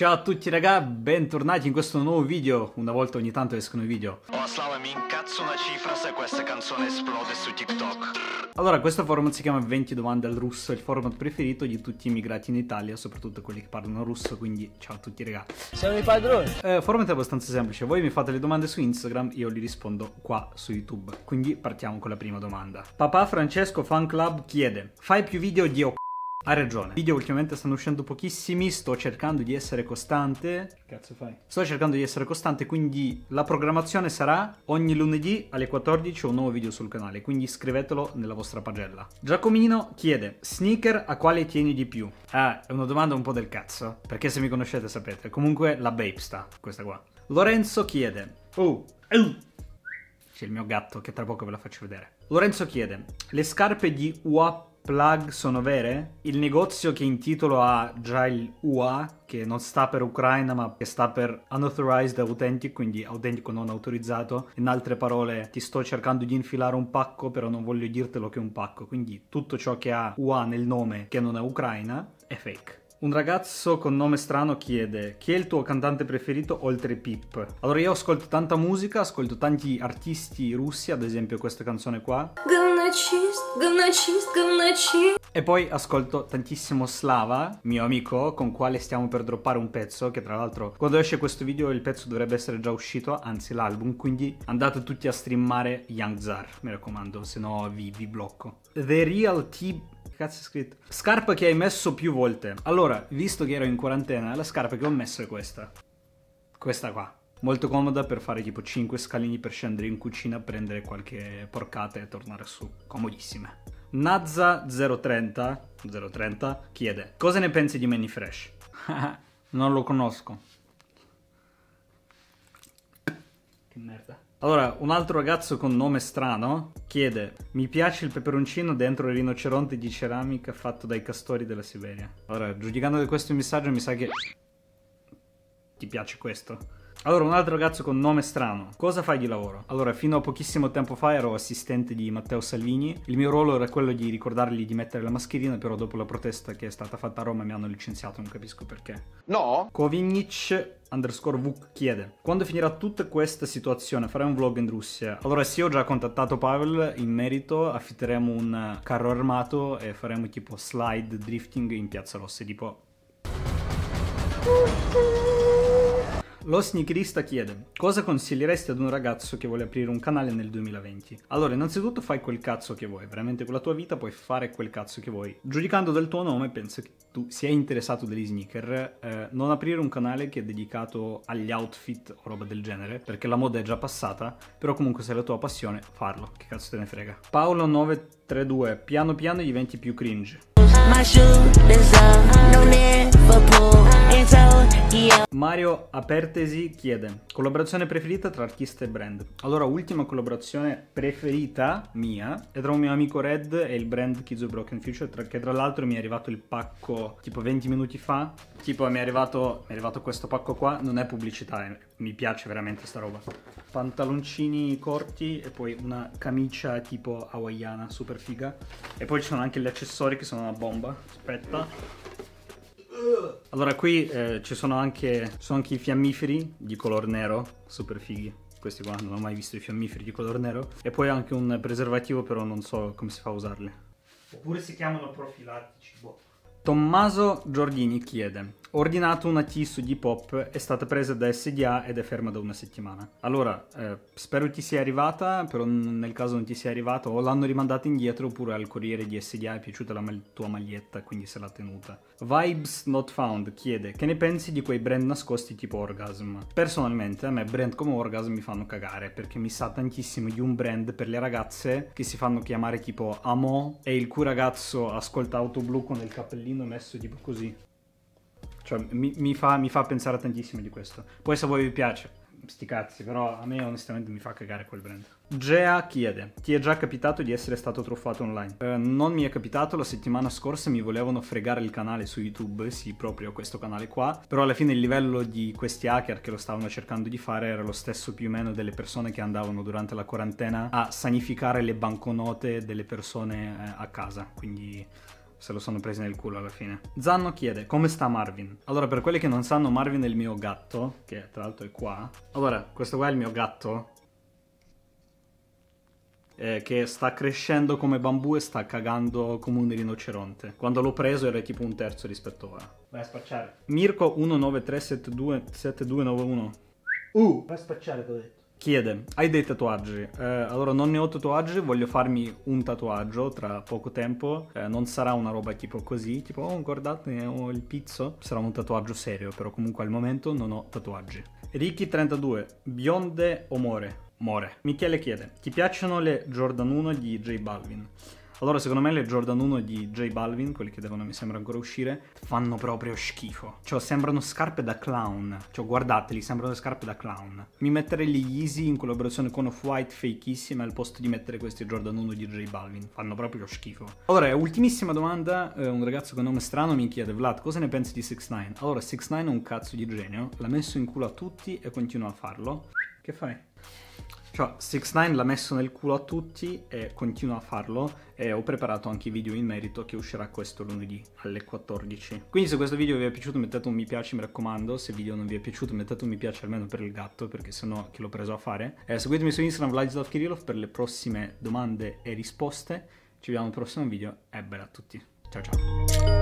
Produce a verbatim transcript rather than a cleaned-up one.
Ciao a tutti raga, bentornati in questo nuovo video. Una volta ogni tanto escono i video. Oh Slava, mi incazzo una cifra se questa canzone esplode su TikTok. Allora, questo format si chiama venti domande al russo, è il format preferito di tutti gli immigrati in Italia, soprattutto quelli che parlano russo, quindi ciao a tutti raga. Siamo i padroni. Eh, format è abbastanza semplice, voi mi fate le domande su Instagram, io li rispondo qua su YouTube. Quindi partiamo con la prima domanda. Papà Francesco Fan Club chiede: fai più video di o... Ha ragione. I video ultimamente stanno uscendo pochissimi, sto cercando di essere costante. Che cazzo fai? Sto cercando di essere costante, quindi la programmazione sarà ogni lunedì alle quattordici un nuovo video sul canale, quindi scrivetelo nella vostra pagella. Giacomino chiede: sneaker a quale tieni di più? Ah, è una domanda un po' del cazzo, perché se mi conoscete sapete. Comunque la Bape sta, questa qua. Lorenzo chiede: oh, uh. C'è il mio gatto che tra poco ve la faccio vedere. Lorenzo chiede: le scarpe di U A Plug sono vere? Il negozio che in titolo ha già il U A, che non sta per Ucraina ma che sta per Unauthorized Authentic, quindi autentico non autorizzato. In altre parole, ti sto cercando di infilare un pacco però non voglio dirtelo che è un pacco, quindi tutto ciò che ha U A nel nome che non è Ucraina è fake. Un ragazzo con nome strano chiede: chi è il tuo cantante preferito oltre Pip? Allora, io ascolto tanta musica, ascolto tanti artisti russi, ad esempio questa canzone qua. E poi ascolto tantissimo Slava, mio amico, con quale stiamo per droppare un pezzo, che tra l'altro quando esce questo video il pezzo dovrebbe essere già uscito, anzi l'album, quindi andate tutti a streamare Young Zar, mi raccomando, se no vi, vi blocco. The Real T... Cazzo è scritto? Scarpa che hai messo più volte. Allora, visto che ero in quarantena, la scarpa che ho messo è questa. Questa qua. Molto comoda per fare tipo cinque scalini per scendere in cucina, prendere qualche porcata e tornare su. Comodissime. Nazza zero trenta chiede: cosa ne pensi di Manny Fresh? Non lo conosco. Che merda. Allora, un altro ragazzo con nome strano chiede: mi piace il peperoncino dentro il rinoceronte di ceramica fatto dai castori della Siberia. Allora, giudicando da questo messaggio mi sa che ti piace questo. Allora, un altro ragazzo con nome strano: cosa fai di lavoro? Allora, fino a pochissimo tempo fa ero assistente di Matteo Salvini. Il mio ruolo era quello di ricordargli di mettere la mascherina, però dopo la protesta che è stata fatta a Roma mi hanno licenziato, non capisco perché. No? Kovinic underscore Vuk chiede: quando finirà tutta questa situazione farai un vlog in Russia? Allora sì, ho già contattato Pavel in merito, affitteremo un carro armato e faremo tipo slide drifting in Piazza Rossa, tipo... Lo sneakerista chiede: cosa consiglieresti ad un ragazzo che vuole aprire un canale nel duemilaventi? Allora, innanzitutto fai quel cazzo che vuoi, veramente con la tua vita puoi fare quel cazzo che vuoi. Giudicando dal tuo nome penso che tu sia interessato degli sneaker, eh, non aprire un canale che è dedicato agli outfit o roba del genere, perché la moda è già passata, però comunque se è la tua passione, farlo, che cazzo te ne frega. Paolo nove tre due: piano piano diventi più cringe. Mario Apertesi chiede: collaborazione preferita tra artista e brand? Allora, ultima collaborazione preferita mia è tra un mio amico Red e il brand Kids of Broken Future, tra, che tra l'altro mi è arrivato il pacco tipo venti minuti fa. Tipo mi è arrivato, mi è arrivato questo pacco qua, non è pubblicità, eh, mi piace veramente sta roba. Pantaloncini corti e poi una camicia tipo hawaiana super figa. E poi ci sono anche gli accessori che sono una bomba. Aspetta. Allora qui eh, ci sono anche, ci sono anche i fiammiferi di color nero, super fighi. Questi qua, non ho mai visto i fiammiferi di color nero. E poi anche un preservativo, però non so come si fa a usarli. Oppure si chiamano profilattici, boh. Tommaso Giordini chiede: ho ordinato una T su Depop, è stata presa da S D A ed è ferma da una settimana. Allora, eh, spero ti sia arrivata, però nel caso non ti sia arrivata o l'hanno rimandata indietro oppure al corriere di S D A è piaciuta la mag- tua maglietta, quindi se l'ha tenuta. Vibes Not Found chiede: che ne pensi di quei brand nascosti tipo Orgasm? Personalmente a me brand come Orgasm mi fanno cagare, perché mi sa tantissimo di un brand per le ragazze che si fanno chiamare tipo Amo e il cui ragazzo ascolta Auto Blu con il cappellino messo tipo così. Cioè mi, mi, fa, mi fa pensare tantissimo di questo. Poi se a voi vi piace, sti cazzi, però a me onestamente mi fa cagare quel brand. Gea chiede: ti è già capitato di essere stato truffato online? Eh, non mi è capitato, la settimana scorsa mi volevano fregare il canale su YouTube, sì, proprio questo canale qua, però alla fine il livello di questi hacker che lo stavano cercando di fare era lo stesso più o meno delle persone che andavano durante la quarantena a sanificare le banconote delle persone eh, a casa, quindi se lo sono presi nel culo alla fine. Zanno chiede, come sta Marvin? Allora, per quelli che non sanno, Marvin è il mio gatto, che tra l'altro è qua. Allora, questo qua è il mio gatto, eh, che sta crescendo come bambù e sta cagando come un rinoceronte. Quando l'ho preso era tipo un terzo rispetto a... Vai a spacciare. Mirko uno nove tre sette due sette due nove uno. Uh, vai a spacciare, t'ho detto. Chiede, hai dei tatuaggi? Eh, allora, non ne ho tatuaggi, voglio farmi un tatuaggio tra poco tempo. Eh, non sarà una roba tipo così, tipo, oh, guardate, ho il pizzo. Sarà un tatuaggio serio, però comunque al momento non ho tatuaggi. Ricky trentadue, bionde o more? More. Michele chiede, ti piacciono le Jordan uno di J Balvin? Allora, secondo me le Jordan uno di J Balvin, quelli che devono, mi sembra, ancora uscire, fanno proprio schifo. Cioè, sembrano scarpe da clown. Cioè, guardateli, sembrano scarpe da clown. Mi metterei gli Yeezy in collaborazione con Off-White, fakissime, al posto di mettere questi Jordan uno di J Balvin. Fanno proprio schifo. Allora, ultimissima domanda. Eh, un ragazzo con nome strano mi chiede, Vlad, cosa ne pensi di sei nove? Allora, sei nove è un cazzo di genio. L'ha messo in culo a tutti e continua a farlo. Che fai? Cioè, sei nove l'ha messo nel culo a tutti e continua a farlo, e ho preparato anche i video in merito che uscirà questo lunedì alle quattordici. Quindi se questo video vi è piaciuto mettete un mi piace, mi raccomando. Se il video non vi è piaciuto mettete un mi piace almeno per il gatto, perché sennò chi l'ho preso a fare. Eh, seguitemi su Instagram Vladislav Kirillov per le prossime domande e risposte. Ci vediamo al prossimo video e bella a tutti. Ciao ciao.